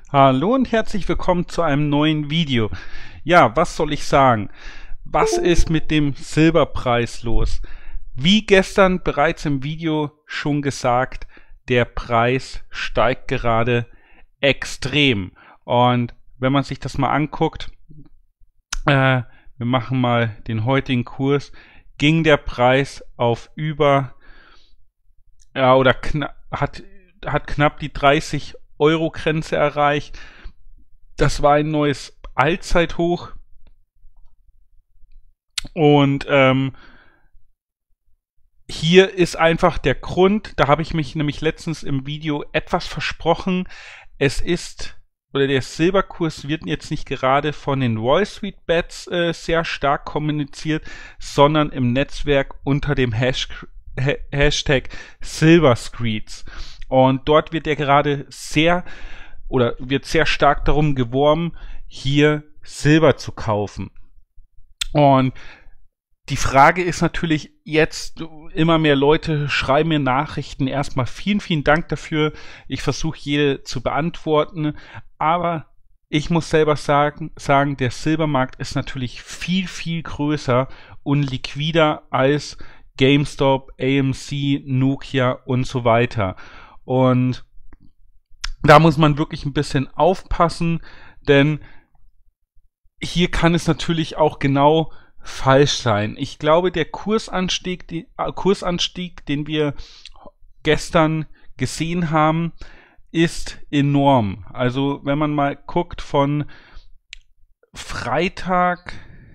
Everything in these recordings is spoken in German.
Hallo und herzlich willkommen zu einem neuen Video. Ja, was soll ich sagen? Was ist mit dem Silberpreis los? Wie gestern bereits im Video schon gesagt, der Preis steigt gerade extrem. Und wenn man sich das mal anguckt, wir machen mal den heutigen Kurs, ging der Preis auf über, ja, oder hat knapp die 30-Euro-Grenze erreicht. Das war ein neues Allzeithoch. Und hier ist einfach der Grund, da habe ich mich nämlich letztens im Video etwas versprochen. Es ist, oder der Silberkurs wird jetzt nicht gerade von den Wall Street Bets sehr stark kommuniziert, sondern im Netzwerk unter dem Hashtag Silverscreeds. Und dort wird er gerade wird sehr stark darum geworben, hier Silber zu kaufen. Und die Frage ist natürlich jetzt, immer mehr Leute schreiben mir Nachrichten. Erstmal vielen, vielen Dank dafür. Ich versuche jede zu beantworten. Aber ich muss selber sagen, der Silbermarkt ist natürlich viel, viel größer und liquider als GameStop, AMC, Nokia und so weiter. Und da muss man wirklich ein bisschen aufpassen, denn hier kann es natürlich auch genau falsch sein. Ich glaube, der Kursanstieg, den wir gestern gesehen haben, ist enorm. Also wenn man mal guckt, von Freitag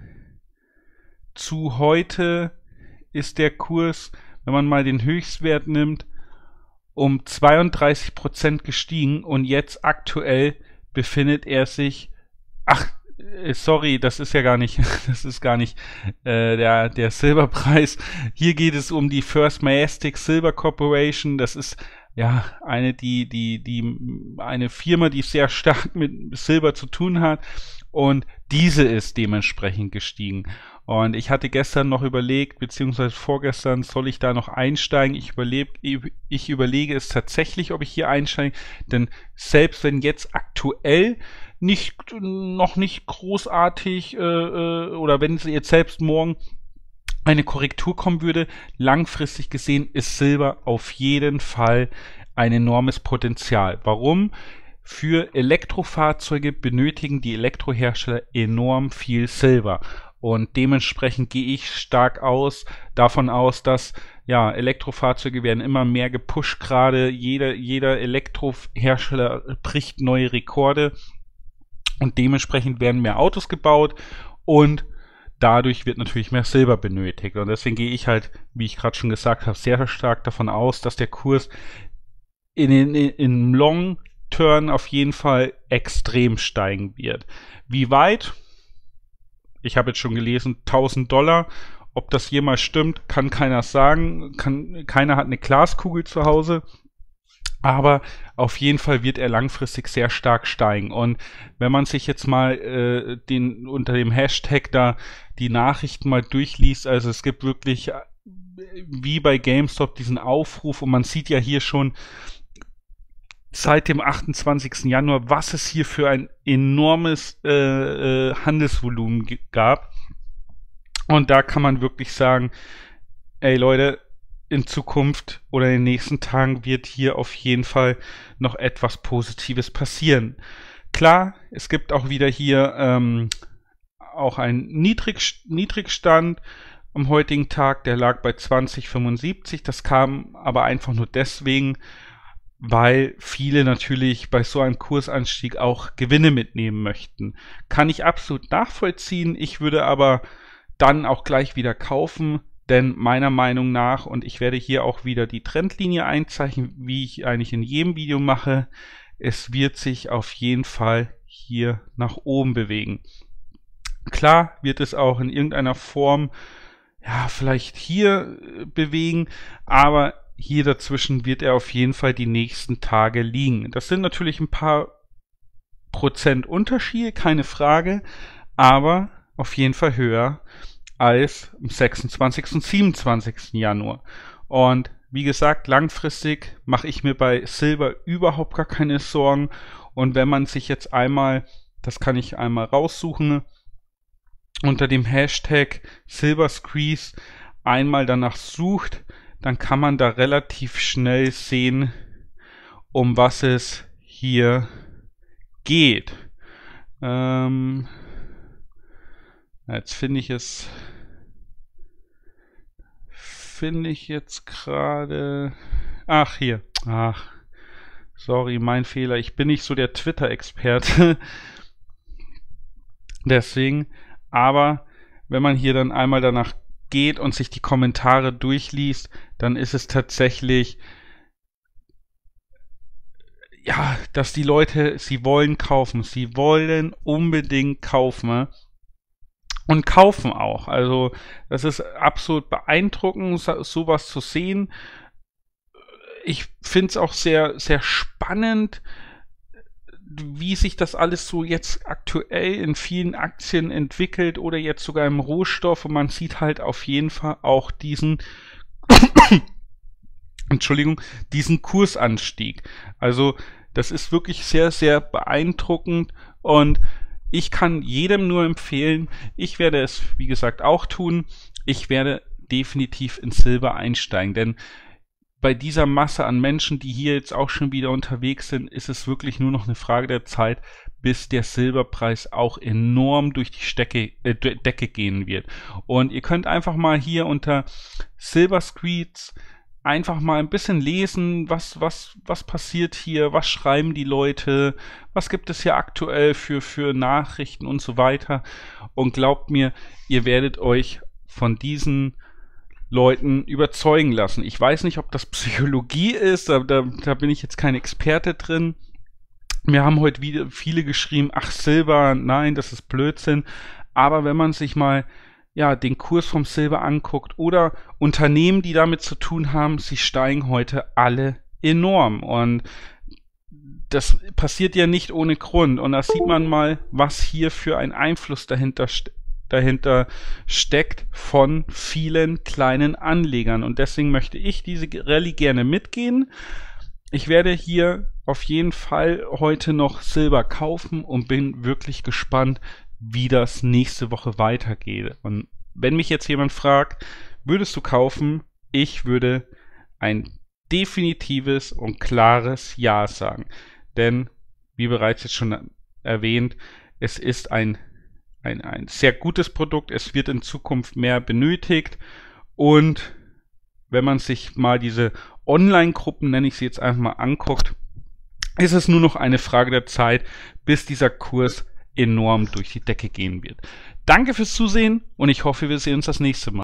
zu heute ist der Kurs, wenn man mal den Höchstwert nimmt, um 32% gestiegen und jetzt aktuell befindet er sich, sorry, das ist ja gar nicht, das ist gar nicht der Silberpreis. Hier geht es um die First Majestic Silver Corporation. Das ist ja eine Firma, die sehr stark mit Silber zu tun hat, und diese ist dementsprechend gestiegen. Und ich hatte gestern noch überlegt, beziehungsweise vorgestern, soll ich da noch einsteigen? Ich überlege es tatsächlich, ob ich hier einsteige, denn selbst wenn jetzt aktuell noch nicht großartig oder wenn es jetzt selbst morgen eine Korrektur kommen würde, langfristig gesehen ist Silber auf jeden Fall ein enormes Potenzial. Warum? Für Elektrofahrzeuge benötigen die Elektrohersteller enorm viel Silber. Und dementsprechend gehe ich stark davon aus, dass ja, Elektrofahrzeuge werden immer mehr gepusht. Gerade jeder Elektrohersteller bricht neue Rekorde. Und dementsprechend werden mehr Autos gebaut und dadurch wird natürlich mehr Silber benötigt. Und deswegen gehe ich halt, wie ich gerade schon gesagt habe, sehr stark davon aus, dass der Kurs in Long Turn auf jeden Fall extrem steigen wird. Wie weit? Ich habe jetzt schon gelesen, $1000. Ob das jemals stimmt, kann keiner sagen. Keiner hat eine Glaskugel zu Hause. Aber auf jeden Fall wird er langfristig sehr stark steigen. Und wenn man sich jetzt mal unter dem Hashtag da die Nachrichten mal durchliest, also es gibt wirklich wie bei GameStop diesen Aufruf, und man sieht ja hier schon seit dem 28. Januar, was es hier für ein enormes Handelsvolumen gab. Und da kann man wirklich sagen, ey Leute, in Zukunft oder in den nächsten Tagen wird hier auf jeden Fall noch etwas Positives passieren. Klar, es gibt auch wieder hier auch einen Niedrigstand am heutigen Tag, der lag bei 20,75. Das kam aber einfach nur deswegen, weil viele natürlich bei so einem Kursanstieg auch Gewinne mitnehmen möchten. Kann ich absolut nachvollziehen. Ich würde aber dann auch gleich wieder kaufen, denn meiner Meinung nach, und ich werde hier auch wieder die Trendlinie einzeichnen, wie ich eigentlich in jedem Video mache, es wird sich auf jeden Fall hier nach oben bewegen. Klar wird es auch in irgendeiner Form, ja, vielleicht hier bewegen, aber hier dazwischen wird er auf jeden Fall die nächsten Tage liegen. Das sind natürlich ein paar Prozent Unterschied, keine Frage, aber auf jeden Fall höher als am 26. und 27. Januar. Und wie gesagt, langfristig mache ich mir bei Silber überhaupt gar keine Sorgen. Und wenn man sich jetzt einmal, das kann ich einmal raussuchen, unter dem Hashtag Silver Squeeze einmal danach sucht, dann kann man da relativ schnell sehen, um was es hier geht. Jetzt finde ich jetzt gerade. Ach, hier. Ach, sorry, mein Fehler. Ich bin nicht so der Twitter-Experte. Deswegen, aber wenn man hier dann einmal danach geht und sich die Kommentare durchliest, dann ist es tatsächlich, ja, dass die Leute, sie wollen kaufen, sie wollen unbedingt kaufen und kaufen auch. Also das ist absolut beeindruckend, sowas zu sehen. Ich finde es auch sehr, sehr spannend, wie sich das alles so jetzt aktuell in vielen Aktien entwickelt oder jetzt sogar im Rohstoff, und man sieht halt auf jeden Fall auch diesen diesen Kursanstieg. Also das ist wirklich sehr, sehr beeindruckend und ich kann jedem nur empfehlen, ich werde es, wie gesagt, auch tun, ich werde definitiv in Silber einsteigen, denn bei dieser Masse an Menschen, die hier jetzt auch schon wieder unterwegs sind, ist es wirklich nur noch eine Frage der Zeit, bis der Silberpreis auch enorm durch die Decke gehen wird. Und ihr könnt einfach mal hier unter Silver Squeeze einfach mal ein bisschen lesen, was passiert hier, was schreiben die Leute, was gibt es hier aktuell für Nachrichten und so weiter. Und glaubt mir, ihr werdet euch von diesen Leuten überzeugen lassen. Ich weiß nicht, ob das Psychologie ist, da bin ich jetzt kein Experte drin. Mir haben heute wieder viele geschrieben, ach Silber, nein, das ist Blödsinn. Aber wenn man sich mal den Kurs vom Silber anguckt oder Unternehmen, die damit zu tun haben, sie steigen heute alle enorm. Und das passiert ja nicht ohne Grund. Und da sieht man mal, was hier für ein Einfluss dahinter steckt von vielen kleinen Anlegern. Und deswegen möchte ich diese Rallye gerne mitgehen. Ich werde hier auf jeden Fall heute noch Silber kaufen und bin wirklich gespannt, wie das nächste Woche weitergeht. Und wenn mich jetzt jemand fragt, würdest du kaufen? Ich würde ein definitives und klares Ja sagen. Denn, wie bereits jetzt schon erwähnt, es ist ein sehr gutes Produkt, es wird in Zukunft mehr benötigt und wenn man sich mal diese Online-Gruppen, nenne ich sie jetzt einfach mal, anguckt, ist es nur noch eine Frage der Zeit, bis dieser Kurs enorm durch die Decke gehen wird. Danke fürs Zusehen und ich hoffe, wir sehen uns das nächste Mal.